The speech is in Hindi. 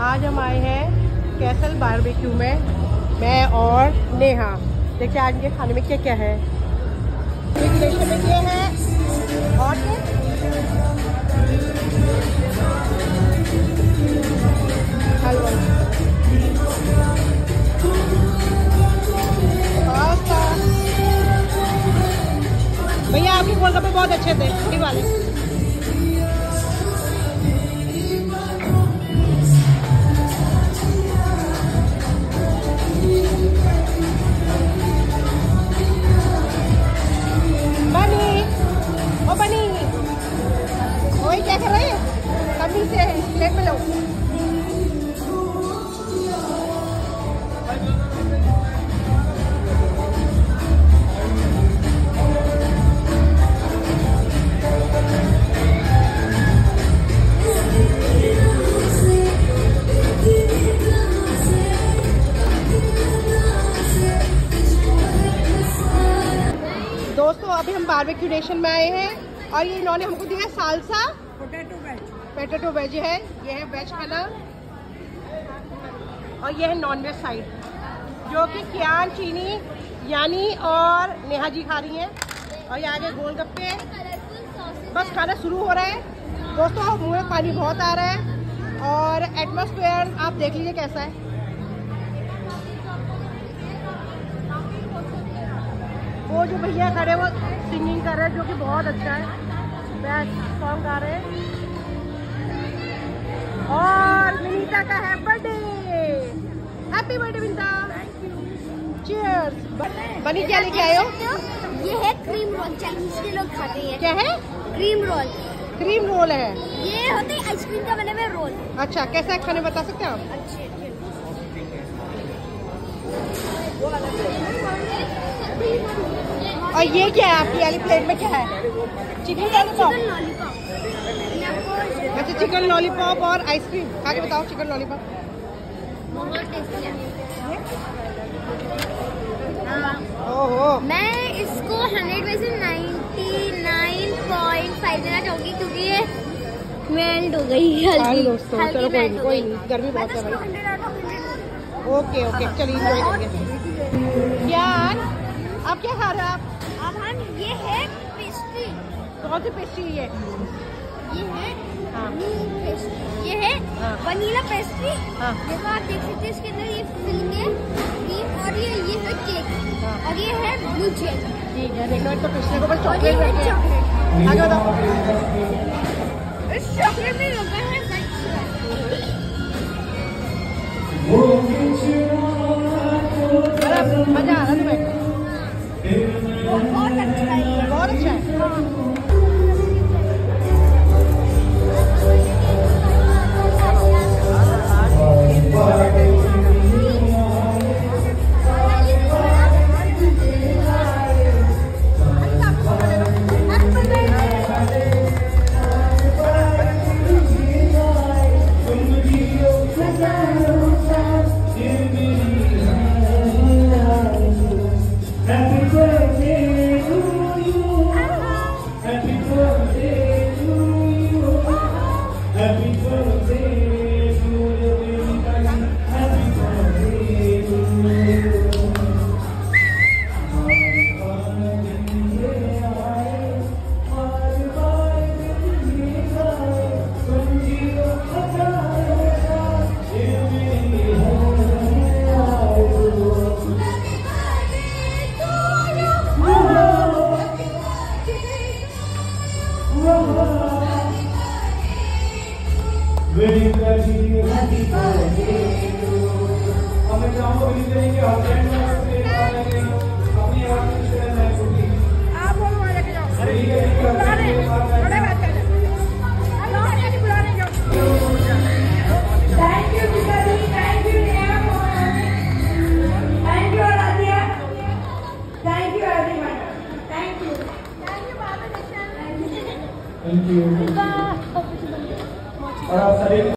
आज हम आए हैं कैसल बारबेक्यू में, मैं और नेहा। देखिए आज के खाने में क्या क्या है। डेकोरेशन में ये है और हलवा, भैया आपके गोलगप्पे बहुत अच्छे थे छुट्टी वाले। वही क्या कर रहे हैं, कमी से प्लेट में लो। दोस्तों अभी हम बारबेक्यू नेशन में आए हैं और ये इन्होंने हमको दिया है सालसा पोटैटो वेज है। ये है वेज खाना और ये है नॉन वेज साइड, जो कि कियान, चीनी, यानी और नेहा जी खा रही हैं। और ये आगे गोलगप्पे, बस खाना शुरू हो रहा है। दोस्तों मुंह में पानी बहुत आ रहा है और एटमॉस्फेयर आप देख लीजिए कैसा है। वो जो भैया खड़े वो सिंगिंग कर रहे हैं, जो कि बहुत अच्छा है, बेस्ट सॉन्ग गा रहे हैं। और विनीता का है birthday, happy birthday Vinita, cheers. Bunny क्या लेके आए हो? ये है क्रीम रोल, चाइनीज के लोग खाते हैं। क्या है? Cream roll. क्रीम रोल है, ये होते हैं आइसक्रीम का बने हुए रोल। अच्छा कैसा खाने बता सकते हैं आप? अच्छे और ये क्या है आपकी वाली प्लेट में? क्या है? Chicken lollipop. अच्छा चिकन लॉलीपॉप और आइसक्रीम खा के बताओ। चिकन लॉलीपॉप बहुत टेस्टी है। ओहो, मैं इसको 100 में से 99.5 देना चाहूँगी, क्योंकि ये मेल्ट हो गई हल्की। दोस्तों चलो कोई नहीं, गर्मी बहुत है भाई। ओके ओके चलिए एंजॉय करिए। यार आप क्या खा रहे हो? आप ये है पेस्ट्री। कौन सी पेस्ट्री है? ये है हाँ। ये है हाँ। Vanilla pastry. हाँ। देखो आप देख सकते हैं इसके अंदर ये फिलिंग है क्रीम, और ये है केक। हाँ। और ये है ब्लू जेल। ठीक है, देखो तो पिछले को बस चॉकलेट है रखे हैं। चॉकलेट। आगे बताओ। इस चॉकलेट में लगा है मजा आ रहा तुम्हें? बहुत अच्छा है, बहुत अच्छा है। हमें